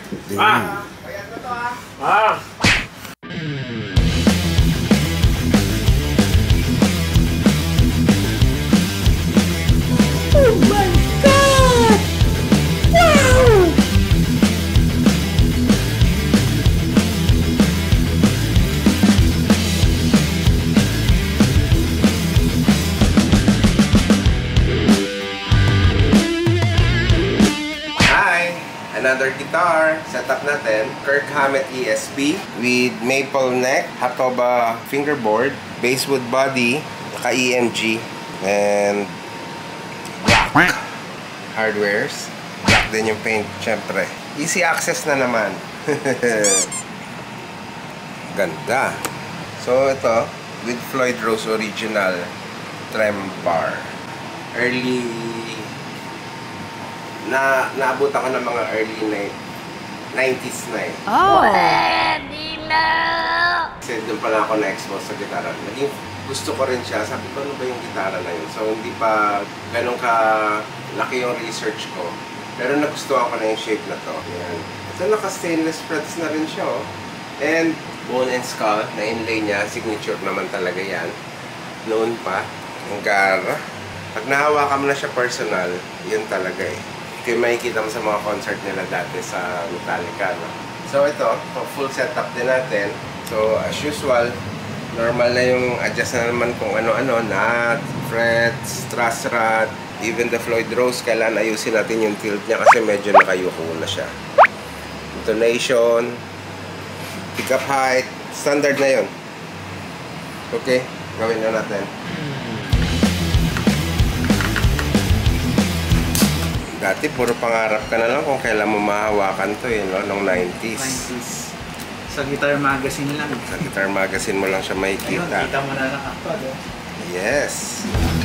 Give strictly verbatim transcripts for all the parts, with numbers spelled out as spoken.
Ah! Kaya na to ah! Ah! Oh my God! Wow! Another guitar setup natin, Kirk Hammett E S P with maple neck, hatoba fingerboard, basswood body, naka E M G, and black hardwares. Black din yung paint, syempre. Easy access na naman. Ganda. So ito, with Floyd Rose original trem bar. Early na naabot ako ng mga early nineties na eh. Oh! Pwede na! Kasi doon pala ako na-expose sa gitara. Naging gusto ko rin siya. Sabi ko, ano ba yung gitara na yun? So, hindi pa ganun ka laki yung research ko. Pero nagustuhan ko na yung shape na to. Ayan. Ito naka-stainless frets na rin siya, oh. And bone and skull na inlay niya. Signature naman talaga yan. Noon pa. Ang gara. Pag nahawakan mo na siya personal, yun talaga eh. Kaya makikita mo sa mga concert nila dati sa Metallica, no? So ito, full setup din natin. So as usual, normal na yung adjust na naman kung ano-ano, nut, frets, truss rod, even the Floyd Rose, kailangan ayusin natin yung tilt niya kasi medyo nakayuko na siya. Intonation, pick-up height, standard na yun. Okay, gawin na natin. Dati, puro pangarap ka na lang kung kailan mo mahawakan to eh, no? Nung nineties. nineties. Sa Guitar Magazine lang. Sa Guitar Magazine mo lang siya makikita. Ayun, kita mo na naka-pod, eh. Yes!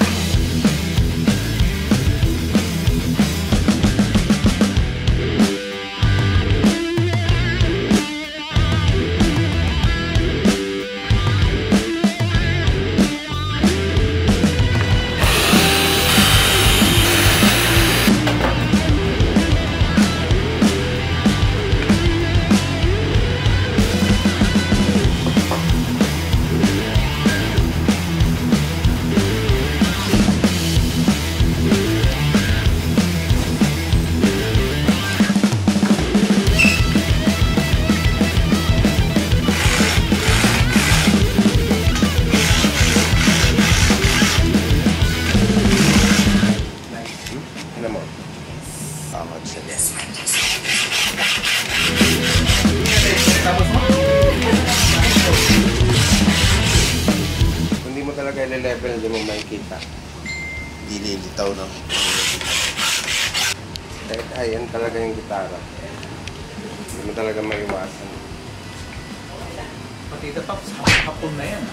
Kung di mo talaga i-level, hindi mo makikita. Dililitaw, no? Kahit ayan talaga yung gitara. Hindi mo talaga maiwasan. Pati the Pops, hapon na yan.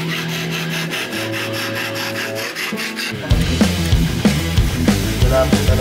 Wala po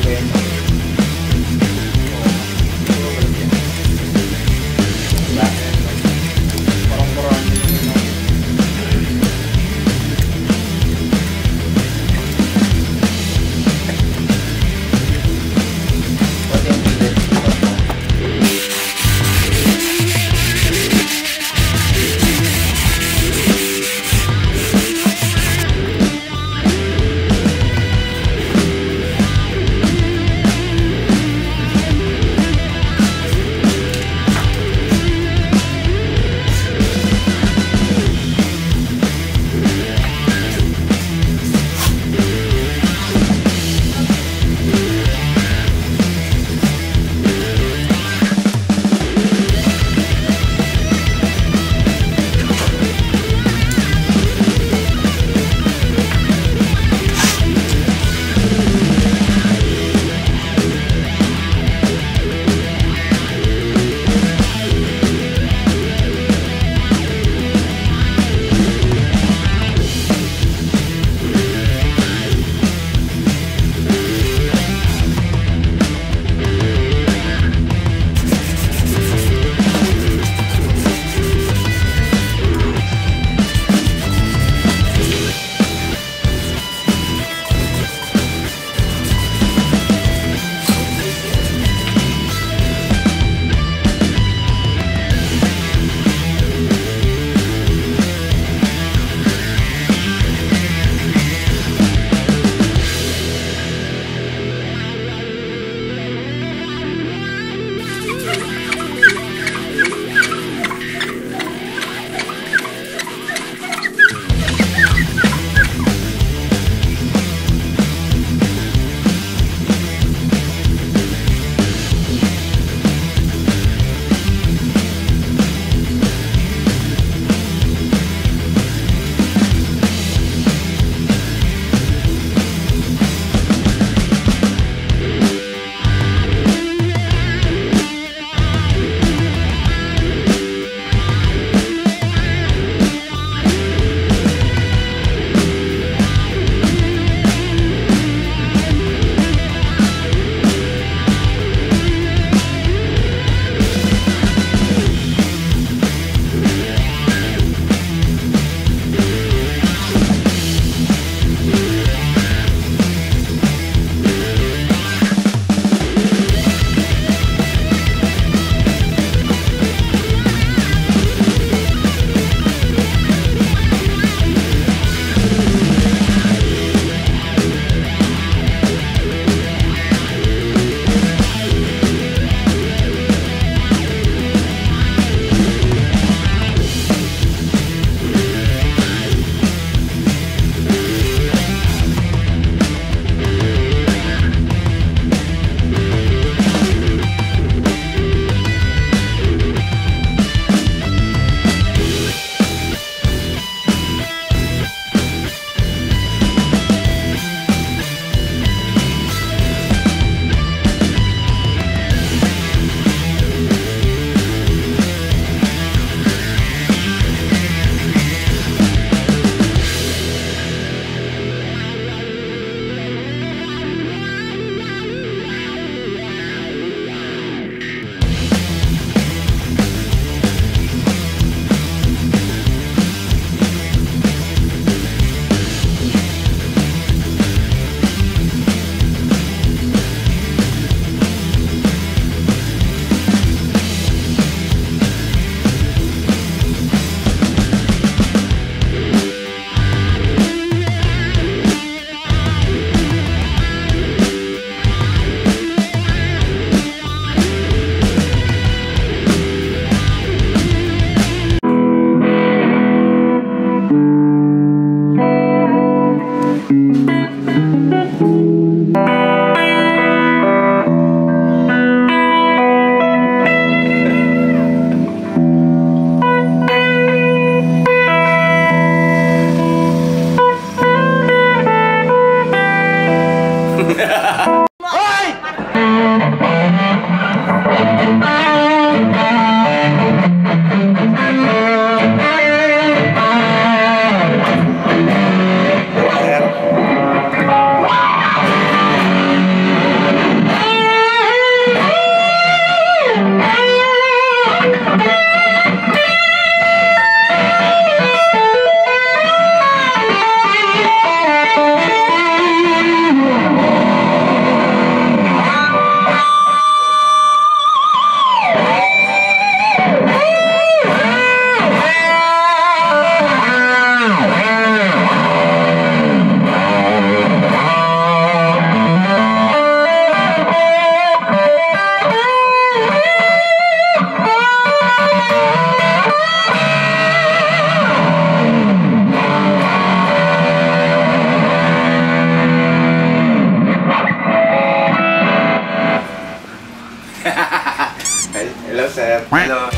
Hello.